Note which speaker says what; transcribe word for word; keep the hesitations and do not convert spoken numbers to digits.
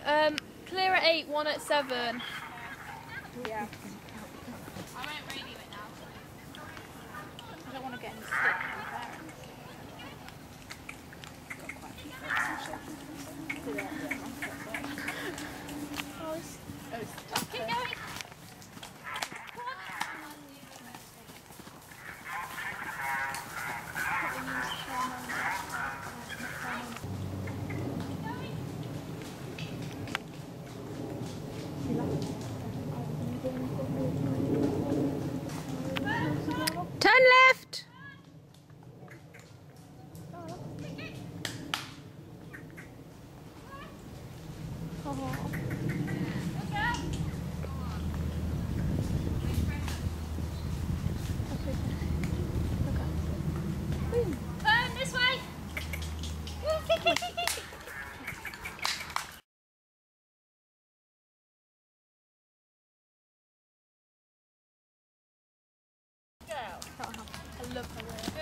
Speaker 1: Um, clear at eight, one at seven.
Speaker 2: Yeah.
Speaker 3: I won't radio it now.
Speaker 2: I don't want to get any stick from the parents.
Speaker 4: Got quite a few friends who shaking themselves.
Speaker 2: Oh, it's, oh, it's
Speaker 3: Keep going.
Speaker 1: Turn left.
Speaker 3: Turn this way.
Speaker 2: I love her.